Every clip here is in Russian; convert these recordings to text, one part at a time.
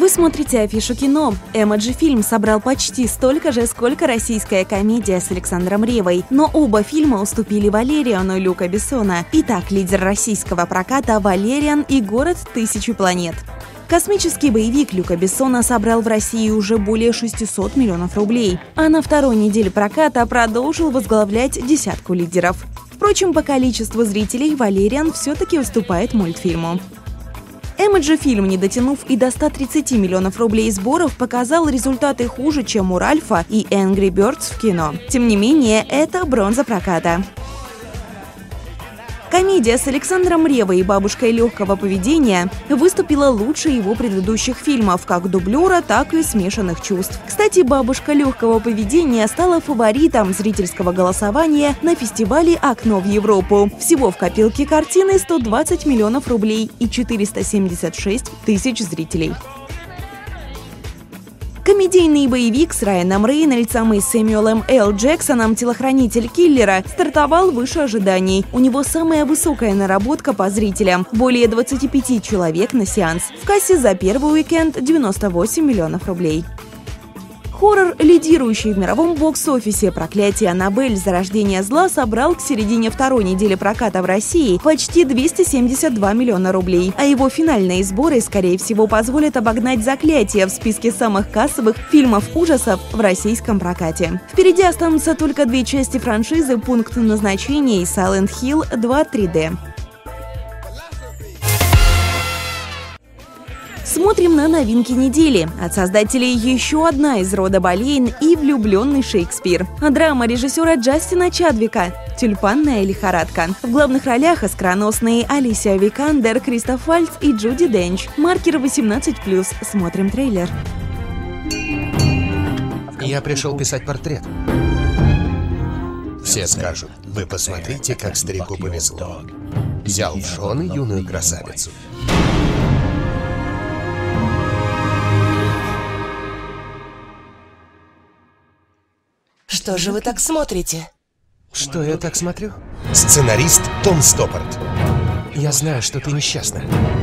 Вы смотрите Афишу кино. Эмоджи фильм собрал почти столько же, сколько российская комедия с Александром Реввой. Но оба фильма уступили Валериану Люка Бессона. Итак, лидер российского проката «Валериан» и «Город тысячи планет». Космический боевик Люка Бессона собрал в России уже более 600 миллионов рублей, а на второй неделе проката продолжил возглавлять десятку лидеров. Впрочем, по количеству зрителей «Валериан» все-таки уступает мультфильму. Эмоджи фильм, не дотянув и до 130 миллионов рублей сборов, показал результаты хуже, чем у Ральфа и Angry Birds в кино. Тем не менее, это бронза проката. Комедия с Александром Реввой и бабушкой легкого поведения выступила лучше его предыдущих фильмов, как дублера, так и смешанных чувств. Кстати, бабушка легкого поведения стала фаворитом зрительского голосования на фестивале «Окно в Европу». Всего в копилке картины 120 миллионов рублей и 476 тысяч зрителей. Комедийный боевик с Райаном Рейнольдсом и Сэмюэлом Л. Джексоном «Телохранитель киллера» стартовал выше ожиданий. У него самая высокая наработка по зрителям – более 25 человек на сеанс. В кассе за первый уикенд 98 миллионов рублей. Хоррор, лидирующий в мировом бокс-офисе «Проклятие Аннабель. Зарождение зла», собрал к середине второй недели проката в России почти 272 миллиона рублей. А его финальные сборы, скорее всего, позволят обогнать «Заклятие» в списке самых кассовых фильмов ужасов в российском прокате. Впереди останутся только две части франшизы «Пункт назначения» и «Silent Hill 2 3D». Смотрим на новинки недели. От создателей еще одна из рода Болейн и влюбленный Шекспир. Драма режиссера Джастина Чадвика «Тюльпанная лихорадка». В главных ролях искроносные Алисия Викандер, Кристоф Вальтз и Джуди Денч. Маркер 18+. Смотрим трейлер. Я пришел писать портрет. Все скажут: вы посмотрите, как старику повезло. Взял в жены юную красавицу. Что же вы так смотрите? Что я так смотрю? Сценарист Том Стоппард. Я знаю, что ты несчастна.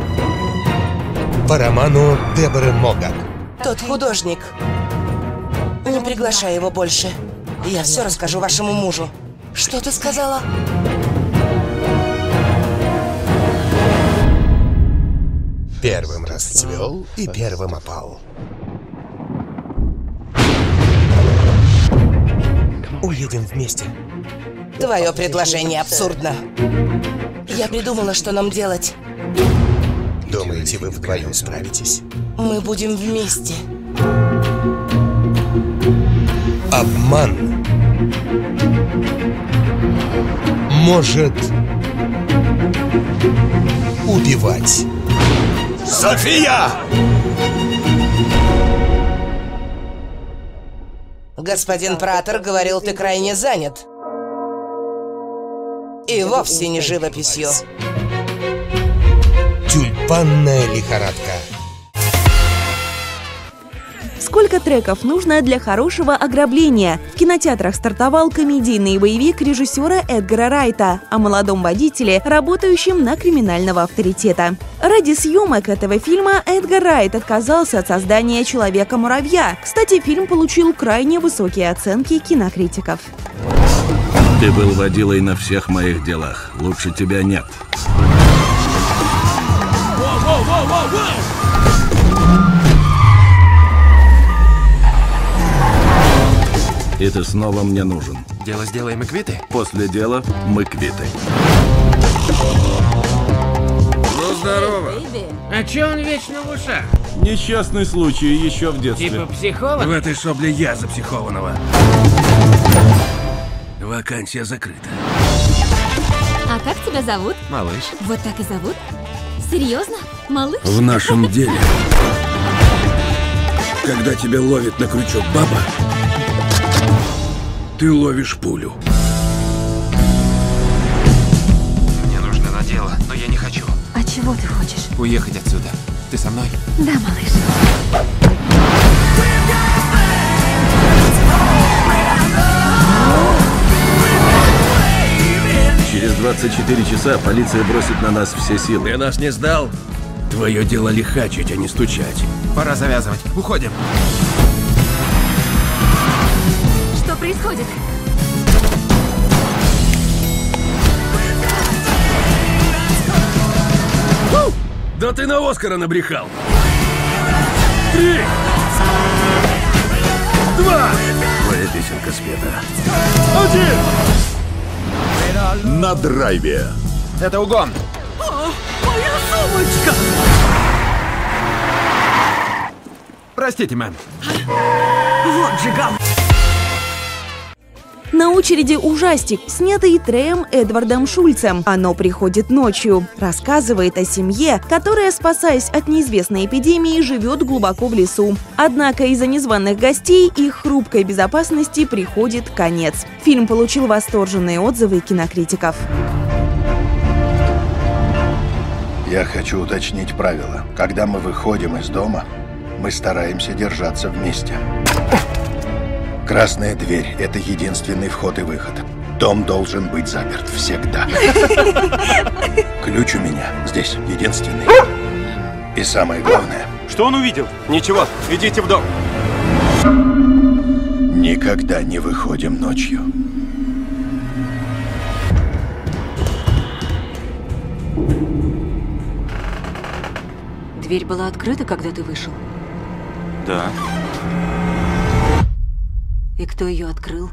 По роману Деборы Могак. Тот художник. Не приглашай его больше. Я все расскажу вашему мужу. Что ты сказала? Первым расцвел и первым опал. Уедем вместе. Твое предложение абсурдно. Я придумала, что нам делать. Думаете, вы вдвоем справитесь? Мы будем вместе. Обман может убивать. София! Господин Пратер говорил, ты крайне занят. И вовсе не живописью. Тюльпанная лихорадка. Сколько треков нужно для хорошего ограбления? В кинотеатрах стартовал комедийный боевик режиссера Эдгара Райта о молодом водителе, работающем на криминального авторитета. Ради съемок этого фильма Эдгар Райт отказался от создания «Человека-муравья». Кстати, фильм получил крайне высокие оценки кинокритиков. Ты был водилой на всех моих делах. Лучше тебя нет. И ты снова мне нужен. Дело сделаем и квиты? После дела мы квиты. Ну, здорово. А чё он вечно в ушах? Несчастный случай еще в детстве. Типа психолог? В этой шобле я запсихованного. Вакансия закрыта. А как тебя зовут? Малыш. Вот так и зовут? Серьезно? Малыш? В нашем деле, когда тебя ловит на крючок баба, ты ловишь пулю. Мне нужно на дело, но я не хочу. А чего ты хочешь? Уехать отсюда. Ты со мной? Да, малыш. Через 24 часа полиция бросит на нас все силы. Ты нас не сдал? Твое дело лихачить, а не стучать. Пора завязывать. Уходим. Что происходит? Да ты на Оскара набрехал. 3, 2. Твоя песенка спета. 1. На драйве. Это угон. Моя сумочка! Простите, мэм. Вот же гам! На очереди ужастик, снятый Треем Эдвардом Шульцем. Оно приходит ночью. Рассказывает о семье, которая, спасаясь от неизвестной эпидемии, живет глубоко в лесу. Однако из-за незваных гостей их хрупкой безопасности приходит конец. Фильм получил восторженные отзывы кинокритиков. Я хочу уточнить правила. Когда мы выходим из дома, мы стараемся держаться вместе. Красная дверь – это единственный вход и выход. Дом должен быть заперт всегда. Ключ у меня здесь единственный. И самое главное… Что он увидел? Ничего, идите в дом. Никогда не выходим ночью. Дверь была открыта, когда ты вышел? Да. И кто ее открыл?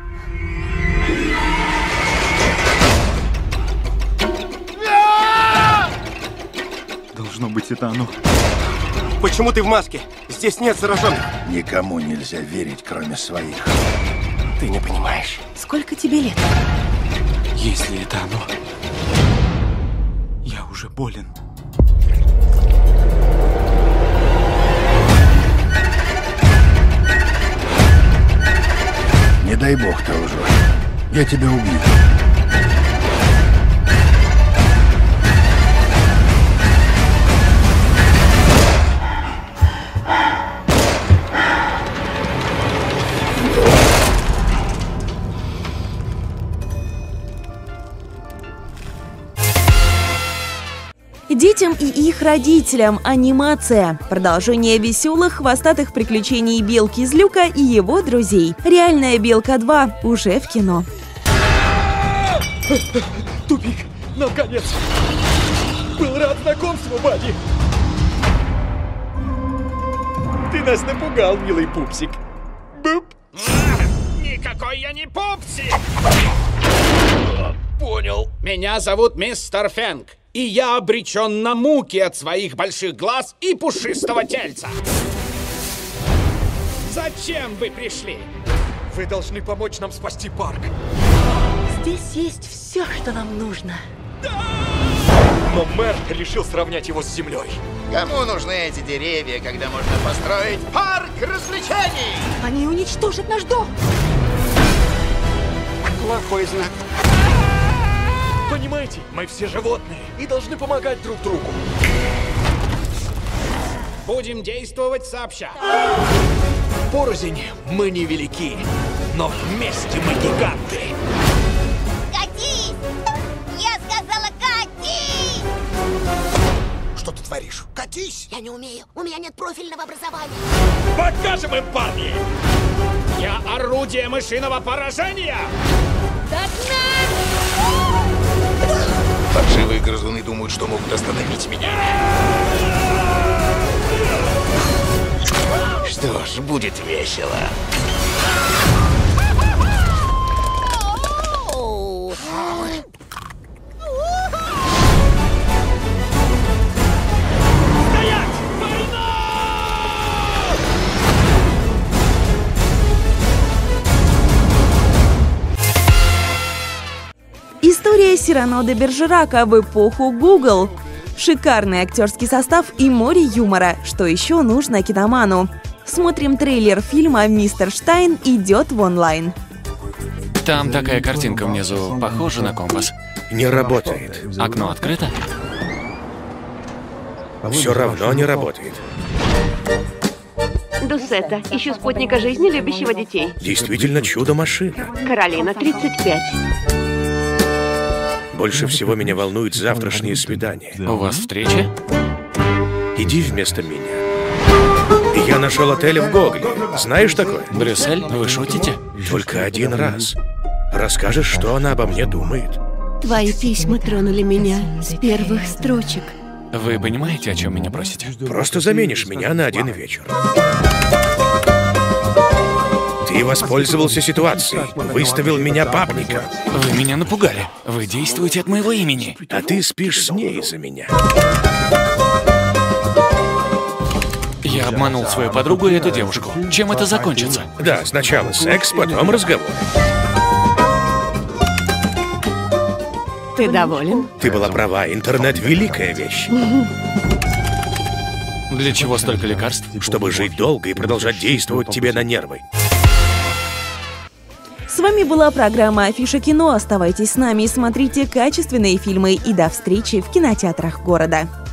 Должно быть, это оно. Почему ты в маске? Здесь нет зараженных. Никому нельзя верить, кроме своих. Ты не понимаешь. Сколько тебе лет? Если это оно, я уже болен. Не дай бог ты лжешь. Я тебя убью. Детям и их родителям анимация. Продолжение веселых хвостатых приключений Белки из Люка и его друзей. Реальная Белка 2 уже в кино. Тупик, наконец! Был рад знакомству, Бадди! Ты нас напугал, милый пупсик. Буп! Никакой я не пупсик! Понял. Меня зовут мистер Фэнк, и я обречен на муки от своих больших глаз и пушистого тельца. Зачем вы пришли? Вы должны помочь нам спасти парк. Здесь есть все, что нам нужно. Но мэр решил сравнять его с землей. Кому нужны эти деревья, когда можно построить парк развлечений? Они уничтожат наш дом. Плохой знак. Понимаете, мы все животные и должны помогать друг другу. Будем действовать сообща. Порознь мы невелики, но вместе мы гиганты. Катись! Я сказала, катись! Что ты творишь? Катись! Я не умею, у меня нет профильного образования. Покажем им, парни! Я орудие мышиного поражения! Паршивые грызуны думают, что могут остановить меня. Что ж, будет весело. История Сирано де Бержерака в эпоху Google. Шикарный актерский состав и море юмора. Что еще нужно киноману? Смотрим трейлер фильма «Мистер Штайн» идет в онлайн. Там такая картинка внизу, похожа на компас. Не работает. Окно открыто? Все равно не работает. Дусетта, ищу спутника жизни, любящего детей. Действительно чудо-машина. Каролина, 35. Больше всего меня волнует завтрашнее свидание. У вас встреча? Иди вместо меня. Я нашел отель в Гогле. Знаешь такое? Брюссель? Вы шутите? Только один раз. Расскажешь, что она обо мне думает. Твои письма тронули меня с первых строчек. Вы понимаете, о чем меня просите? Просто заменишь меня на один вечер. Ты воспользовался ситуацией, выставил меня бабником. Вы меня напугали. Вы действуете от моего имени. А ты спишь с ней из-за меня. Я обманул свою подругу и эту девушку. Чем это закончится? Да, сначала секс, потом разговор. Ты доволен? Ты была права, интернет — великая вещь. Для чего столько лекарств? Чтобы жить долго и продолжать действовать тебе на нервы. С вами была программа «Афиша кино». Оставайтесь с нами и смотрите качественные фильмы. И до встречи в кинотеатрах города.